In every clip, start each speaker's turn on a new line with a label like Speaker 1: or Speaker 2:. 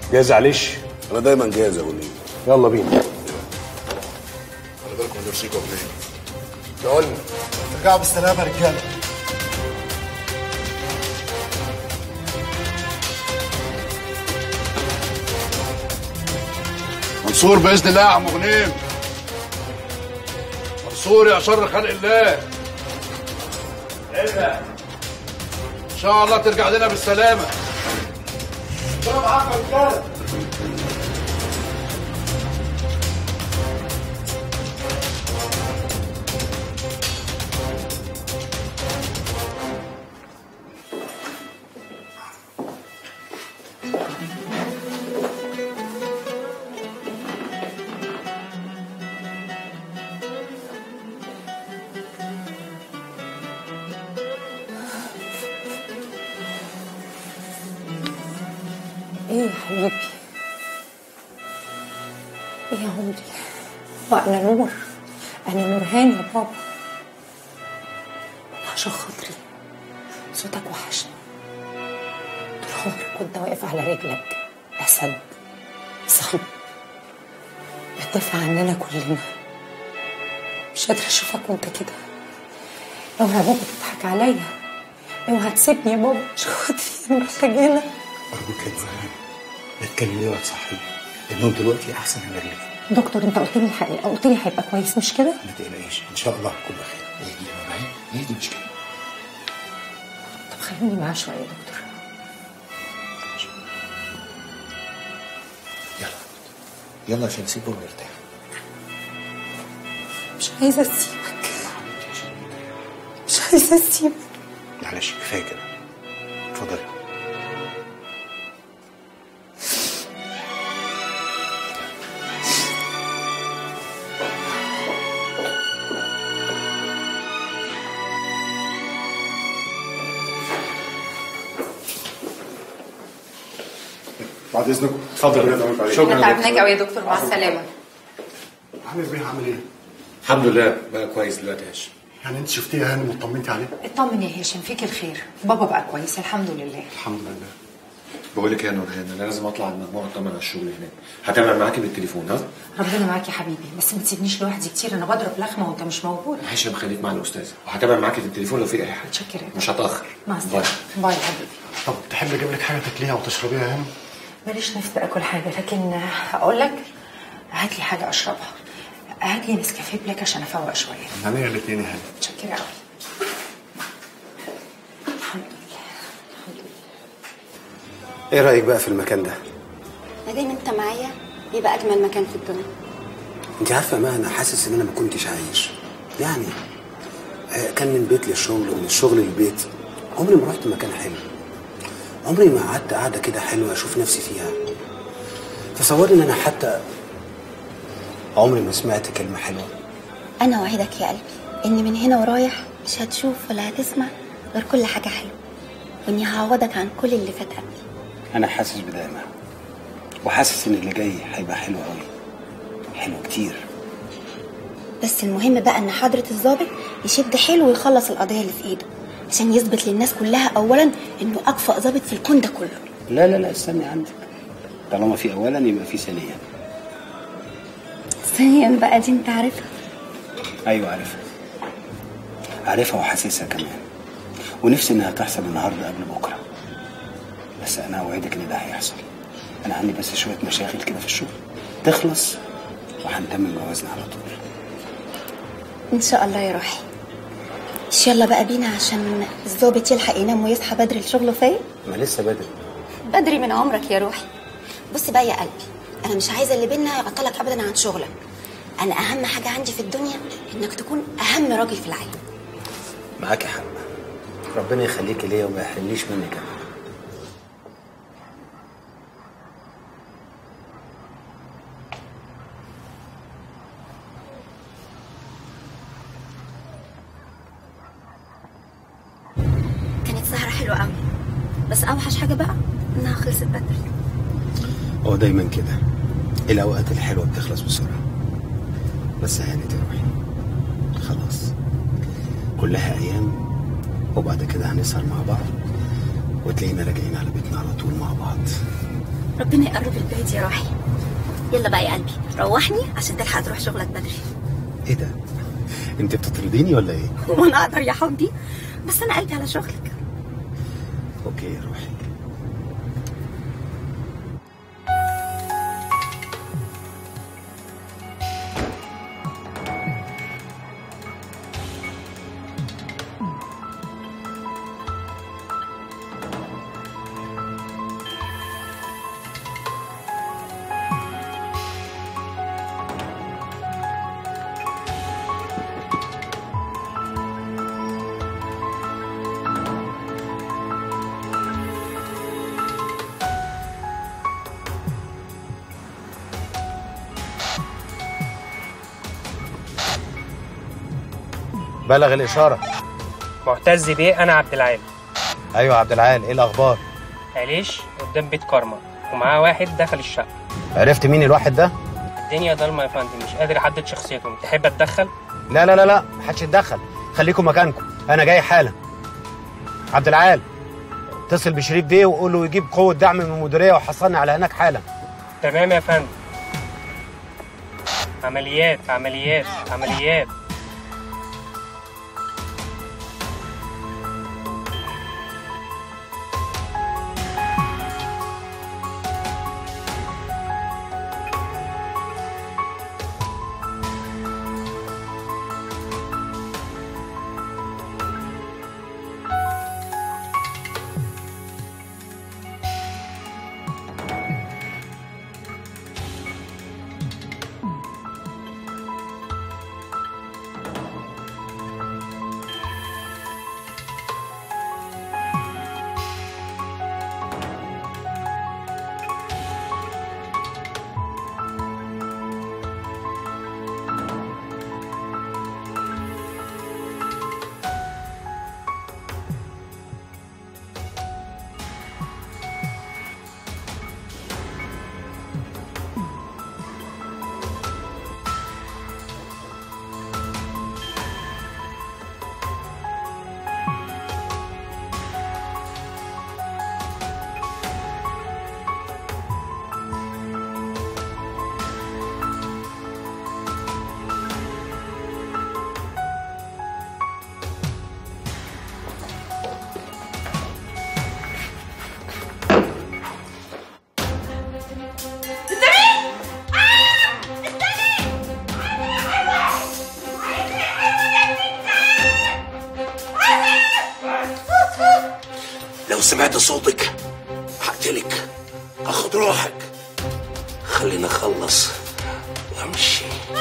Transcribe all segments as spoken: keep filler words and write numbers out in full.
Speaker 1: جاهز عليش؟
Speaker 2: انا دايما جاهز يا وليد.
Speaker 1: يلا بينا.
Speaker 2: خلي بالكم من نفسيكم منين.
Speaker 3: دقولنا ترجعوا بالسلامه يا رجاله.
Speaker 2: منصور باذن الله يا عم غنيم. منصور يا شر خلق الله. ايه ان شاء الله ترجع لنا بالسلامه.
Speaker 3: ربنا معاكم يا رجاله.
Speaker 4: ايه يا حبيبي؟ ايه يا عمري؟ وانا نور، انا نورهان يا بابا. عشان خاطري صوتك وحشني. طول عمرك كنت واقف على رجلك اسد صلب بتدافع عننا كلنا. مش قادره اشوفك وانت كده. اوعى يا بابا تضحك عليا، اوعى تسيبني يا بابا. مش خاطري انا محتاجانا.
Speaker 1: أرجوك يا نورهان لا تكلمني ولا تصحيني، النوم دلوقتي أحسن من رجلي.
Speaker 4: دكتور أنت قلت لي الحقيقة، قلت لي هيبقى كويس مش كده؟
Speaker 1: ما تقلقيش إن شاء الله هكون بخير. اهدي يا نورهان اهدي مش كده.
Speaker 4: طب خليني معاه شوية يا دكتور.
Speaker 1: يلا يلا عشان نسيبه ونرتاح.
Speaker 4: مش عايزة أسيبك، مش عايزة أسيبك.
Speaker 1: معلش كفاية كده، اتفضلي.
Speaker 3: بعد اذنكم.
Speaker 1: اتفضل.
Speaker 5: شكرا. تعبناك قوي يا دكتور، مع السلامه.
Speaker 3: عامل بيه عامل ايه؟
Speaker 1: الحمد لله بقى كويس دلوقتي يا هاشم.
Speaker 3: يعني انت شفتيه يا هانم وطمنتي عليه؟
Speaker 5: اطمن يا هاشم، فيك الخير. بابا بقى كويس الحمد لله.
Speaker 3: الحمد لله.
Speaker 1: بقول لك يا نورهان انا لازم اطلع المجموعه اطمن على الشغل هناك. هتابع معاكي بالتليفون ها؟
Speaker 5: ربنا معاك يا حبيبي، بس ما تسيبنيش لوحدي كتير، انا بضرب لخمه وانت مش موجود.
Speaker 1: هاشم خليك مع الاستاذه وهتابع معاكي في التليفون لو في اي حاجه.
Speaker 5: متشكره.
Speaker 1: مش هتاخر.
Speaker 5: مع السلامه. باي يا حبيبي.
Speaker 3: طب تحب اجيب لك حاجه تاكليها وتشربيها يا هانم؟
Speaker 5: ماليش نفس اكل حاجه، لكن اقول لك هات لي حاجه اشربها. هات لي نسكافيه بلاك عشان افوق شويه.
Speaker 3: هنية الاثنين يا هانم.
Speaker 5: متشكره قوي. الحمد لله الحمد لله.
Speaker 6: ايه رايك بقى في المكان ده؟
Speaker 7: ما دام انت معايا يبقى اجمل مكان في الدنيا.
Speaker 6: انت عارفه ما انا حاسس ان انا ما كنتش عايش يعني. كان من بيت للشغل ومن الشغل للبيت. عمري ما رحت مكان حلو، عمري ما قعدت قعده كده حلوه اشوف نفسي فيها. تصوري ان انا حتى عمري ما سمعت كلمه حلوه.
Speaker 7: انا اوعدك يا قلبي ان من هنا ورايح مش هتشوف ولا هتسمع غير كل حاجه حلوه، واني هعوضك عن كل اللي فات قبلي.
Speaker 6: انا حاسس بده وحاسس ان اللي جاي هيبقى حلو قوي، حلو كتير.
Speaker 7: بس المهم بقى ان حضره الضابط يشد حيله ويخلص القضيه اللي في ايده عشان يثبت للناس كلها اولا انه اكفأ ضابط في الكون ده كله.
Speaker 6: لا لا لا استني عندك، طالما في اولا يبقى في ثانيا.
Speaker 7: ثانيا بقى دي انت عارفها؟
Speaker 6: ايوه عارفها، عارفها وحاسسها كمان، ونفسي انها تحصل النهارده قبل بكره. بس انا اوعدك ان ده هيحصل. انا عندي بس شويه مشاغل كده في الشغل تخلص وهنتمم جوازنا على طول
Speaker 7: ان شاء الله يا روحي. مش يلا بقى بينا عشان الضابط يلحق ينام ويصحى بدري لشغله فايق؟
Speaker 6: ما لسه بدري.
Speaker 7: بدري من عمرك يا روحي. بص بقى يا قلبي، انا مش عايزه اللي بينا يعطلك ابدا عن شغلك. انا اهم حاجه عندي في الدنيا انك تكون اهم راجل في العالم.
Speaker 6: معاكي حق، ربنا يخليكي ليا وما يحرمنيش منك انا.
Speaker 7: كانت سهره حلوه قوي، بس اوحش حاجه بقى انها خلصت بدري.
Speaker 6: هو دايما كده، الاوقات الحلوه بتخلص بسرعه. بس هانت يا روحي، خلاص كلها ايام، وبعد كده هنسهر مع بعض وتلاقينا راجعين على بيتنا على طول مع بعض.
Speaker 7: ربنا يقرب البيت يا روحي. يلا بقى يا قلبي روحني عشان تلحق تروح شغلك بدري.
Speaker 6: ايه ده؟ انت بتطرديني ولا ايه؟
Speaker 7: وانا اقدر يا حبي، بس انا قلبي على شغلك.
Speaker 6: اوكي يا روحي.
Speaker 3: بلغ الإشارة.
Speaker 8: معتز بيه، أنا عبد العال.
Speaker 3: أيوة عبد العال، إيه الأخبار؟
Speaker 8: عليش قدام بيت كارما ومعاه واحد دخل الشقة.
Speaker 3: عرفت مين الواحد ده؟
Speaker 8: الدنيا ضلمة يا فندم، مش قادر أحدد شخصيته. تحب أتدخل؟
Speaker 3: لا لا لا لا، محدش يتدخل، خليكم مكانكم، أنا جاي حالا. عبد العال اتصل بشريف بيه وقول له يجيب قوة دعم من المديرية وحصلني على هناك حالا.
Speaker 8: تمام يا فندم. عمليات عمليات عمليات.
Speaker 9: لو سمعت صوتك هقتلك، هاخد روحك. خلينا اخلص وامشي.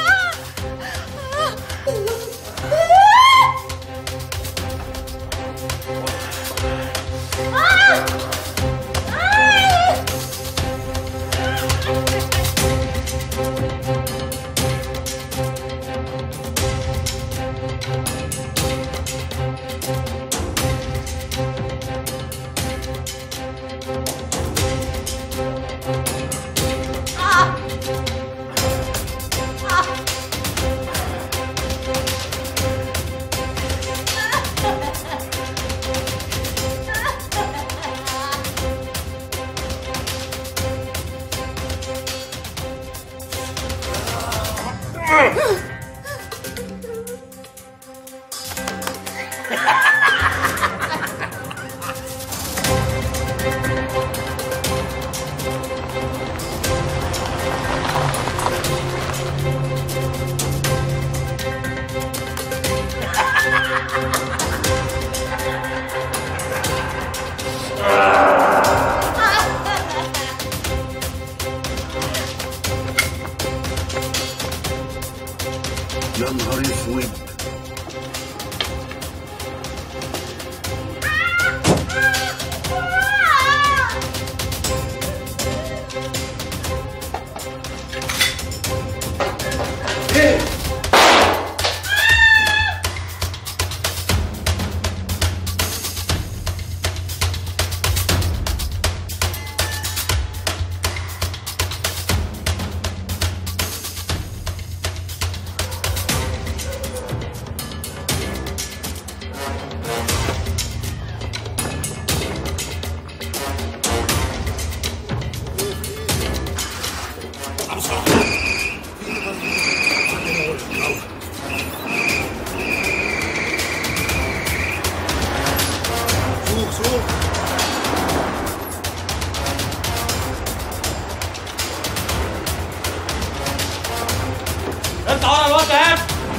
Speaker 9: يا نهار اسود.
Speaker 8: انت ورا الواد ده.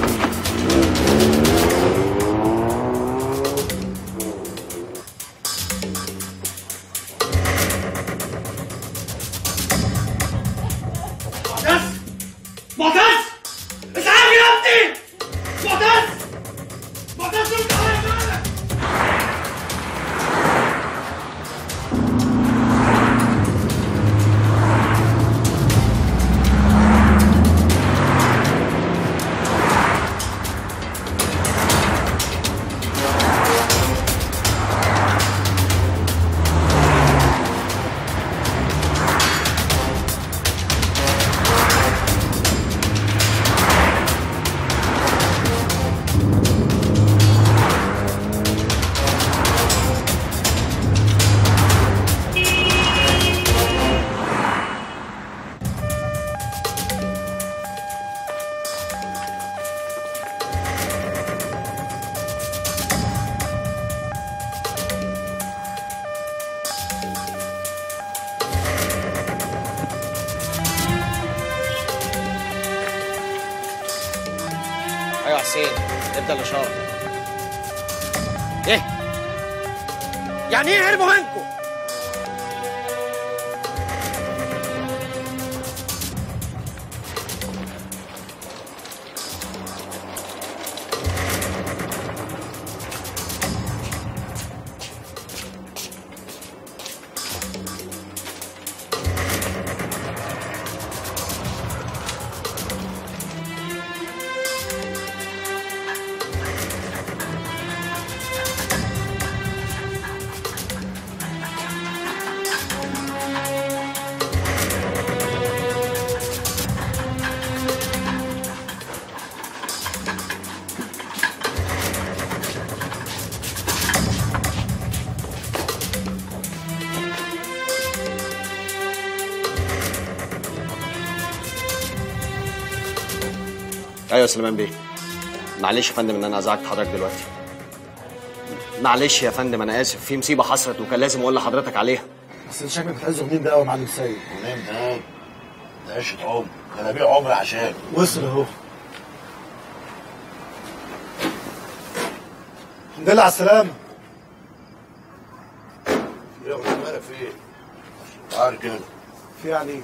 Speaker 9: معتز معتز اسعاف يا ابني. معتز معتز انت
Speaker 3: ايوه حسين ابدا الاشاره. ايه؟ يعني ايه هربوا منكم؟
Speaker 10: ايوه يا سليمان بيه. معلش يا فندم ان انا ازعجت حضرتك دلوقتي. معلش يا فندم انا اسف، في مصيبه حصلت وكان لازم اقول لحضرتك عليها.
Speaker 9: بس انت شكلك بتحز غنيم ده قوي يا معلم سيد. غنيم ده ده عشره عمر، ده انا ابيع عمري عشان وصل اهو. الحمد لله على السلامه. يا غنيم مالك في ايه؟ تعال كده. في يعني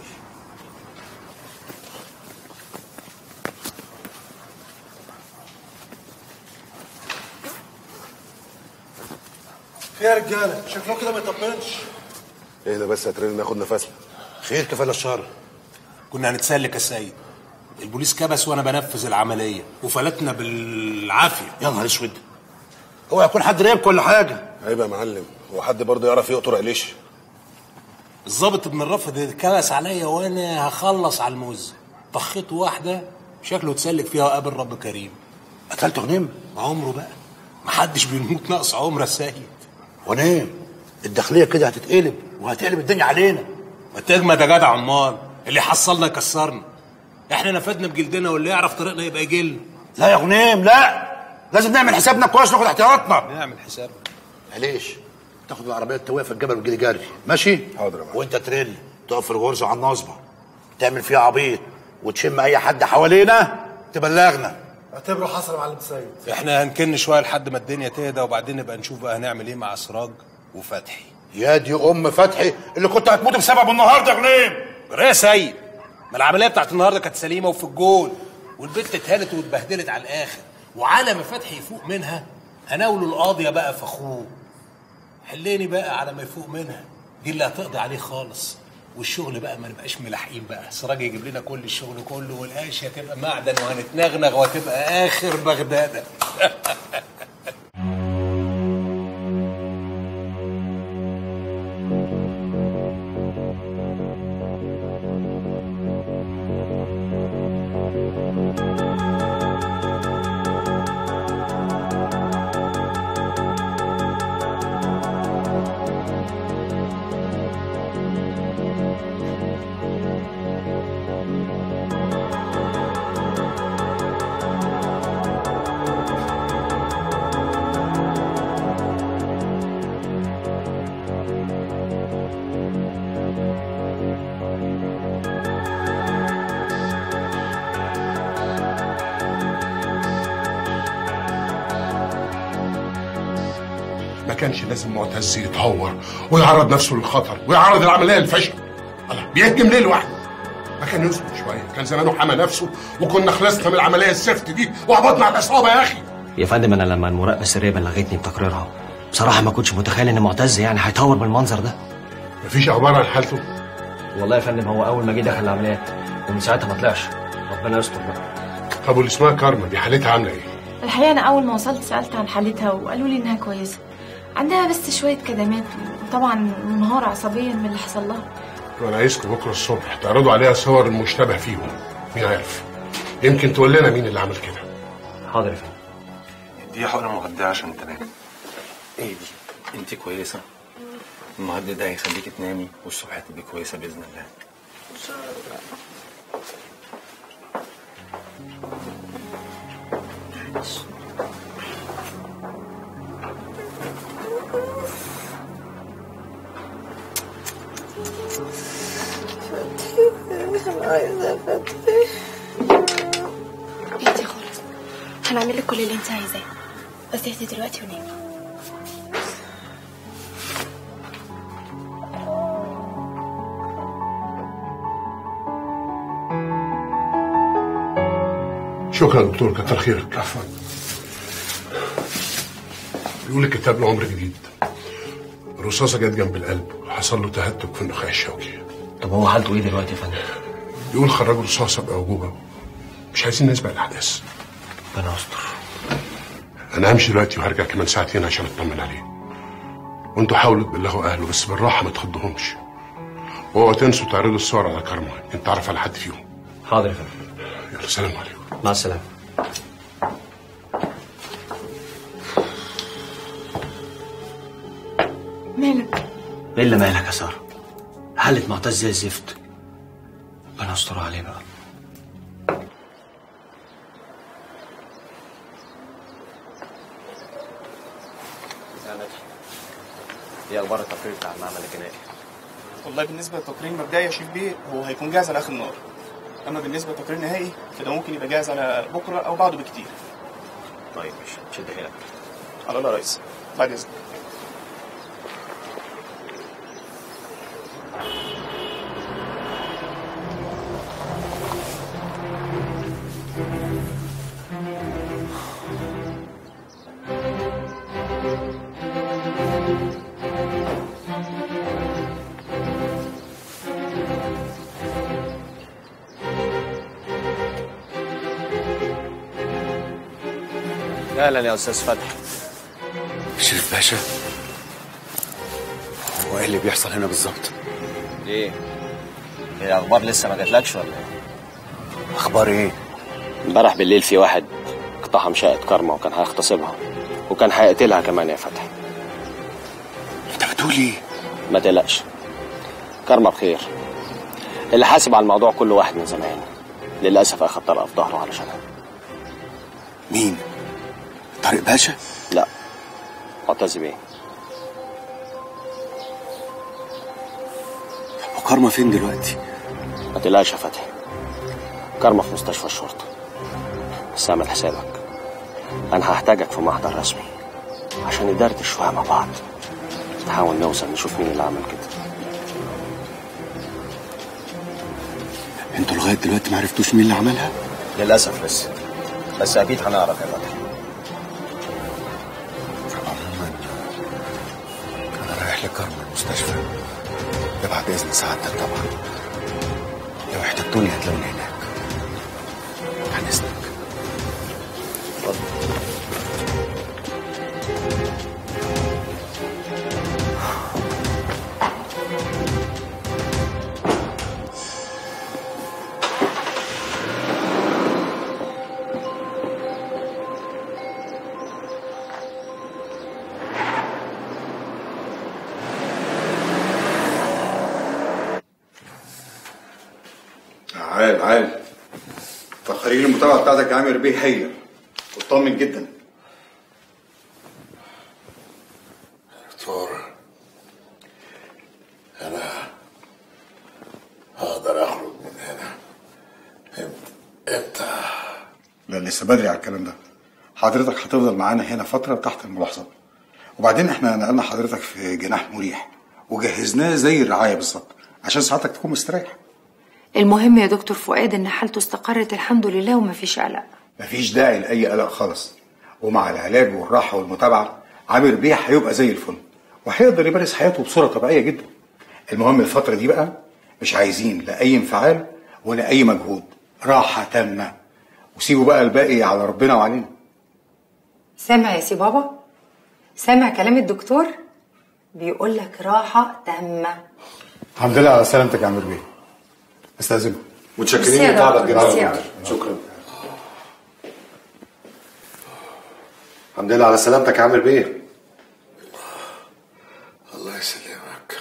Speaker 9: في يا رجاله شكله كده ما يطمنش.
Speaker 11: ايه ده بس يا تريل ناخد نفسنا.
Speaker 9: خير كفاله الشر.
Speaker 12: كنا هنتسلك يا سيد، البوليس كبس وانا بنفذ العمليه وفلتنا بالعافيه.
Speaker 9: يا نهار اسود، هو يكون حد رايبك ولا حاجه؟
Speaker 11: عيب يا معلم، هو حد برضه يعرف يقطر قليش؟
Speaker 12: الظابط ابن الرفض كبس عليا وانا هخلص على الموز، طخيت واحده شكله اتسلك فيها وقابل رب كريم.
Speaker 9: قتلت غنيم؟
Speaker 12: عمره بقى، محدش بيموت ناقص عمر يا سيد.
Speaker 9: غنيم الداخليه كده هتتقلب وهتقلب الدنيا علينا.
Speaker 12: ما تجمد يا جدع عمار، اللي حصلنا يكسرنا. احنا نفدنا بجلدنا واللي يعرف طريقنا يبقى يجيلنا.
Speaker 9: لا يا غنيم لا، لازم نعمل حسابنا كويس، ناخد احتياطاتنا.
Speaker 12: نعمل حسابنا.
Speaker 9: معلش تاخد العربيه التويه في الجبل وتجيلي جري، ماشي؟
Speaker 11: حاضر يا معلم.
Speaker 9: وانت تريل تقف في الغرزه على النصبه، تعمل فيها عبيط وتشم اي حد حوالينا تبلغنا. اعتبره حصل يا معلم سيد.
Speaker 12: احنا هنكن شويه لحد ما الدنيا تهدى وبعدين نبقى نشوف بقى هنعمل ايه مع سراج وفتحي.
Speaker 9: يا دي ام فتحي اللي كنت هتموت بسببه النهارده يا غنيم.
Speaker 12: يا سيد، ما العمليه بتاعت النهارده كانت سليمه وفي الجول، والبنت اتهانت واتبهدلت على الاخر، وعلى ما فتحي يفوق منها هناوله القاضيه بقى في اخوه. حليني بقى على ما يفوق منها، دي اللي هتقضي عليه خالص. والشغل بقى ما نبقاش ملاحقين بقى، سراج يجيب لنا كل الشغل كله والقاش هتبقى معدن وهنتنغنغ وهتبقى اخر بغداده.
Speaker 13: كانش لازم معتز يتهور ويعرض نفسه للخطر ويعرض العمليه للفشل. الله، بيهجم ليه لوحده؟ ما كان يصبر شويه، كان زمانه حمى نفسه وكنا خلصنا من العمليه الزفت دي وقبضنا على العصابه يا اخي.
Speaker 10: يا فندم انا لما المراقبه السريه بلغتني بتقريرها بصراحه ما كنتش متخيل ان معتز يعني هيتهور بالمنظر ده.
Speaker 13: مفيش اخبار عن حالته؟
Speaker 10: والله يا فندم هو اول ما جه دخل العمليات ومن ساعتها ما طلعش، ربنا يستر بقى.
Speaker 13: طب واللي اسمها كارما دي حالتها عامله ايه؟
Speaker 5: الحقيقه انا اول ما وصلت سالت عن حالتها وقالوا لي انها كويسه، عندها بس شويه كدمات وطبعا منهاره عصبيا من اللي حصل لها.
Speaker 13: وانا عايزكم بكره الصبح تعرضوا عليها صور المشتبه فيهم، مين عارف يمكن تقول لنا مين اللي عمل كده.
Speaker 10: حاضر يا فندم.
Speaker 14: دي حقنه مهدئه عشان تنام. ايه دي؟ انت كويسه؟ المهدئ ده هيخليكي تنامي والصبح تبقي كويسه باذن الله. ان شاء الله.
Speaker 5: انا عايزه فتحي. اهدي خالص، هنعمل لك كل اللي انت عايزاه، بس اهدي دلوقتي ونامي.
Speaker 13: شكرا يا دكتور، كتر خيرك. عفوا. بيقول الكتاب له عمر جديد. الرصاصه جت جنب القلب وحصل له تهتك في النخاع الشوكي.
Speaker 10: طب هو حالته ايه دلوقتي يا فندم؟
Speaker 13: بيقول خرجوا رصاصه بأعجوبة، مش عايزين نسبق الاحداث.
Speaker 10: ربنا يستر.
Speaker 13: انا همشي دلوقتي وهرجع كمان ساعتين عشان اطمن عليه. وانتوا حاولوا تبلغوا اهله بس بالراحه ما تخضهمش. واوعوا تنسوا تعرضوا الصور على كارما، انت تعرف على حد فيهم.
Speaker 10: حاضر يا فندم.
Speaker 13: يلا سلام عليكم.
Speaker 10: مع السلامه.
Speaker 5: مالك؟
Speaker 10: ايه اللي مالك يا ساره؟ حالة معتز زي الزفت. ربنا يستر عليه بقى. ايه اخبار التقرير بتاع المعمل الجنائي؟
Speaker 15: والله بالنسبه للتقرير المبدئي يا شيف بيه هو هيكون جاهز على اخر النهار، اما بالنسبه للتقرير النهائي فده ممكن يبقى جاهز على بكره او بعده بكتير.
Speaker 10: طيب ماشي، شد حيلك.
Speaker 15: على الله يا ريس، بعد اذنك.
Speaker 10: اهلا يا استاذ فتحي.
Speaker 6: شريف باشا، هو ايه اللي بيحصل هنا بالظبط؟
Speaker 10: ايه؟ ايه اخبار لسه ما جاتلكش ولا ايه؟
Speaker 6: اخبار ايه؟
Speaker 10: امبارح بالليل في واحد اقتحم شقه كارما وكان هيغتصبها وكان هيقتلها كمان يا فتحي.
Speaker 6: انت بتقول ايه؟
Speaker 10: ما تقلقش، كارما بخير. اللي حاسب على الموضوع كل واحد من زمان، للاسف اخد طلقه في ظهره علشانها.
Speaker 6: مين؟ طارق باشا؟
Speaker 10: لا، معتز بيه.
Speaker 6: وكارما فين دلوقتي؟
Speaker 10: ما تقلقش يا فتحي، كارما في مستشفى الشرطه. بس اعمل حسابك، انا هحتاجك في محضر رسمي عشان ندردش شويه مع بعض، نحاول نوصل نشوف مين اللي عمل كده.
Speaker 6: انتوا لغايه دلوقتي ما عرفتوش مين اللي عملها؟
Speaker 10: للاسف لسه، بس اكيد هنعرف يا فتحي.
Speaker 6: عموما انا رايح لكارما المستشفى ده بعد اذن سعادتك طبعا. لو احتجتوني هتلاقوني هناك. عن اذنك.
Speaker 10: اتفضل.
Speaker 16: عال عال تقارير المتابعة بتاعتك يا عامر بيه هايلة وطمن جدا.
Speaker 9: دكتور أنا هقدر أخرج من هنا إمتى؟
Speaker 16: لا لسه بدري على الكلام ده. حضرتك هتفضل معانا هنا فترة تحت الملاحظة، وبعدين احنا نقلنا حضرتك في جناح مريح وجهزناه زي الرعايه بالظبط عشان ساعتك تكون مستريح.
Speaker 5: المهم يا دكتور فؤاد ان حالته استقرت الحمد لله ومفيش قلق.
Speaker 16: مفيش داعي لاي قلق خالص، ومع العلاج والراحه والمتابعه عامر بيه هيبقى زي الفل وهيقدر يمارس حياته بصوره طبيعيه جدا. المهم الفتره دي بقى مش عايزين لا اي انفعال ولا اي مجهود، راحه تامه، وسيبوا بقى الباقي على ربنا وعلينا.
Speaker 5: سامع يا سي بابا؟ سامع كلام الدكتور؟ بيقول لك راحه تامه.
Speaker 16: الحمد لله على سلامتك يا عامر بيه. استاذنكم.
Speaker 1: متشكرين لتعبك جدا. شكرا. الحمد لله على سلامتك يا عامر بيه.
Speaker 13: الله يسلمك.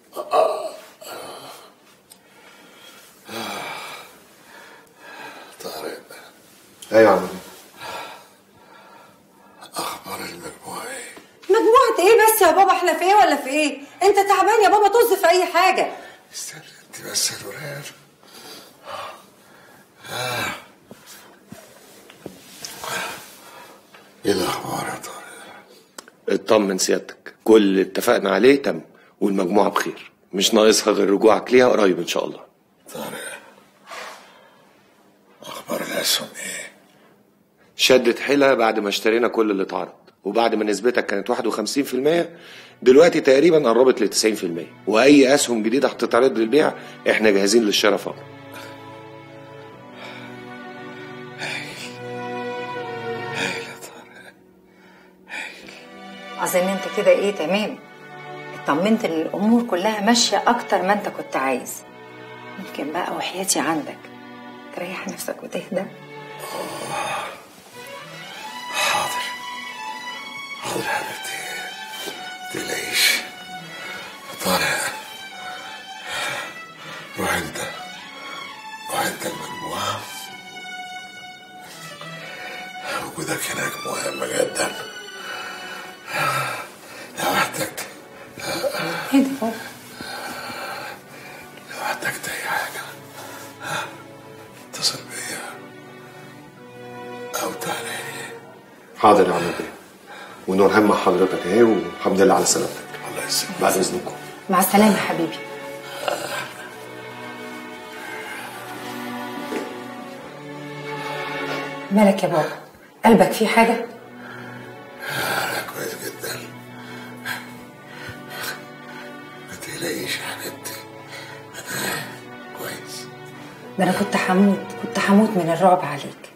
Speaker 13: طارق.
Speaker 1: ايوه يا عامر بيه.
Speaker 13: اخبار المجموعه ايه؟
Speaker 4: مجموعة ايه بس يا بابا؟ احنا في ايه ولا في ايه؟ انت تعبان يا بابا، طز في اي حاجة.
Speaker 13: استنى انت بس يا نورهان. آه. ايه الاخبار يا طارق؟
Speaker 10: اطمن سيادتك، كل اللي اتفقنا عليه تم والمجموعه بخير، مش ناقصها غير رجوعك ليها قريب ان شاء الله.
Speaker 13: طارق اخبار الاسهم ايه؟
Speaker 10: شدت حيلها بعد ما اشترينا كل اللي اتعرض، وبعد ما نسبتك كانت واحد وخمسين في المية دلوقتي تقريبا قربت ل تسعين في المية، واي اسهم جديده هتتعرض للبيع احنا جاهزين للشراء فورا.
Speaker 5: اظن انت كده ايه تمام، اطمنت ان الامور كلها ماشيه اكتر ما انت كنت عايز. ممكن بقى وحياتي عندك تريح نفسك وتهدى.
Speaker 13: حاضر حاضر حبيبتي، متقلقيش. طارق روح انت روح انت المجموعه، وجودك هناك مهم جدا. لو احتجت
Speaker 5: ايه ده بابا؟
Speaker 13: لو احتجت اي حاجه اتصل بيا او تعالى لي.
Speaker 1: حاضر يا عم بيه، ونورهان مع حضرتك اهي، والحمد لله على سلامتك.
Speaker 13: الله يسلمك.
Speaker 1: بعد اذنكم.
Speaker 5: مع السلامه يا حبيبي. مالك يا بابا؟ قلبك فيه حاجه؟
Speaker 13: انا كويس جدا، ما تقلقيش يا حبيبتي، انا كويس.
Speaker 5: ده انا كنت هموت كنت هموت من الرعب عليك.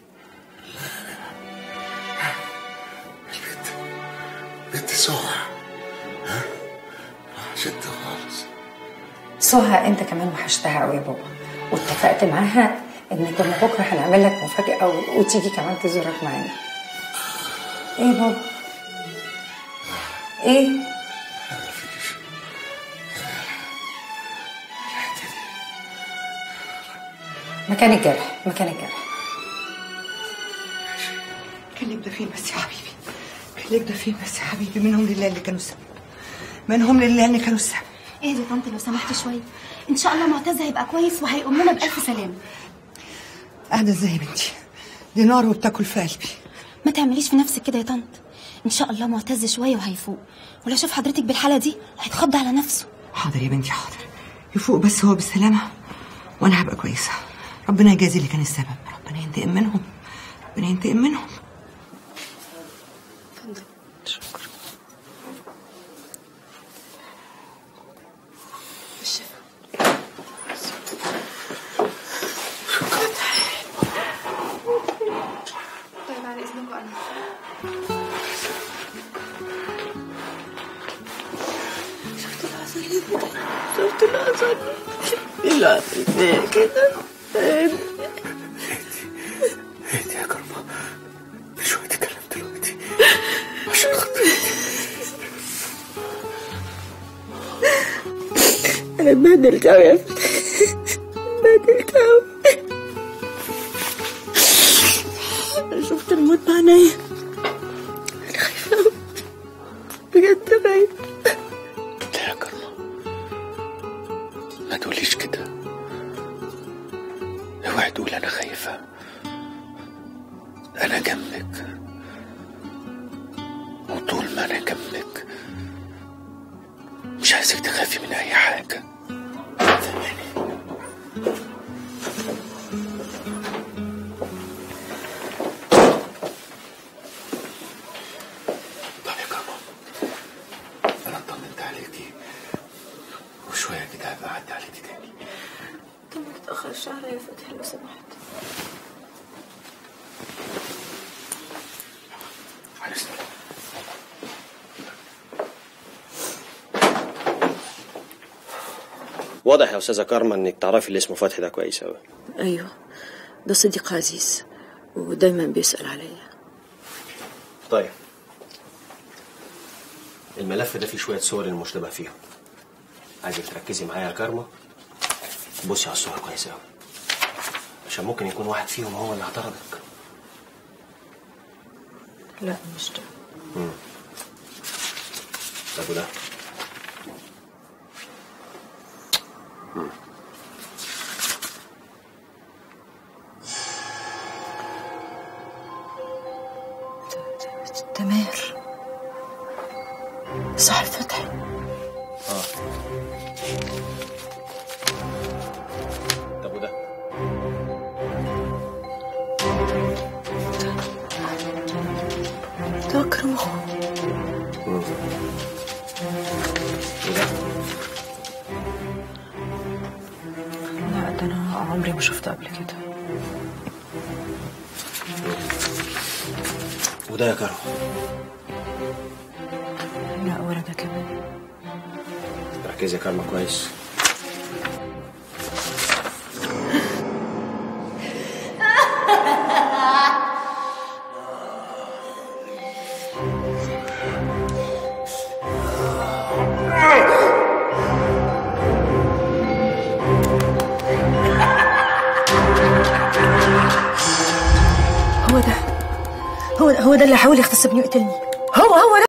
Speaker 13: البنت بنت سهى ها وحشتني خالص.
Speaker 5: سهى انت كمان وحشتها قوي يا بابا، واتفقت معاها ان كنا بكره هنعمل لك مفاجاه وتيجي كمان تزورك معانا. ايه بابا؟ ايه؟ مكان الجرح مكان الجرح.
Speaker 17: خليك ده فين بس يا حبيبي، خليك ده فين بس يا حبيبي. منهم لله اللي كانوا السبب، منهم لله اللي كانوا السبب.
Speaker 7: ايه يا طنط لو سمحت شويه، ان شاء الله معتز هيبقى كويس وهيقوم لنا بالف سلامه.
Speaker 17: قاعده ازاي يا بنتي؟ دي نار وبتاكل في قلبي.
Speaker 7: ما تعمليش في نفسك كده يا طنط، ان شاء الله معتز شويه وهيفوق، ولو شاف حضرتك بالحاله دي هيتخض على نفسه.
Speaker 17: حاضر يا بنتي حاضر، يفوق بس هو بالسلامه وانا هبقى كويسه. ربنا يجازي اللي كان السبب، ربنا ينتقم منهم، ربنا ينتقم منهم.
Speaker 7: شكرا. بالشفا. طيب على اذنكم انا.
Speaker 17: شفت العسل شفت العسل اللي عملناه كده.
Speaker 6: هادي هادي يا كرمة، مش وقت كلام دلوقتي عشان خاطري.
Speaker 17: انا اتبهدلت اوي يا فتحي، اتبهدلت اوي. انا شفت الموت بعينيا، انا خايفة اوي بجد خايفة.
Speaker 6: لا يا كرمة ما تقوليش كده، اوعي تقول انا خايفة. انا جنبك، وطول ما انا جنبك مش عايزك تخافي من اي حاجه. فهماني؟ طب يا كرمه، انا اطمنت عليكي وشويه كده هبقى اعدي عليكي تاني.
Speaker 18: طب ما تتاخرش عليا يا فتحي لو سمحت.
Speaker 6: على السلامه.
Speaker 10: واضح يا استاذه كارما انك تعرفي اللي اسمه فتحي ده كويس قوي.
Speaker 18: ايوه، ده صديق عزيز ودايما بيسأل عليا.
Speaker 10: طيب الملف ده فيه شويه صور المشتبه فيهم، عايزك تركزي معايا يا كارما، بصي على الصور كويس قوي عشان ممكن يكون واحد فيهم هو اللي اعترضك.
Speaker 18: لا مش ده.
Speaker 10: امم طب وده؟ امم
Speaker 18: تمام. صاحب فتحي.
Speaker 10: اه طب وده؟
Speaker 18: ده أكرم أخو.
Speaker 10: وده؟
Speaker 18: لا ده أنا عمري ما شفته قبل كده.
Speaker 10: وده يا كارو؟
Speaker 18: لا ولا ده كمان.
Speaker 10: ركزي يا كارما كويس.
Speaker 18: هو ده هو ده هو ده اللي حاول يغتصبني ويقتلني. هو هو ده.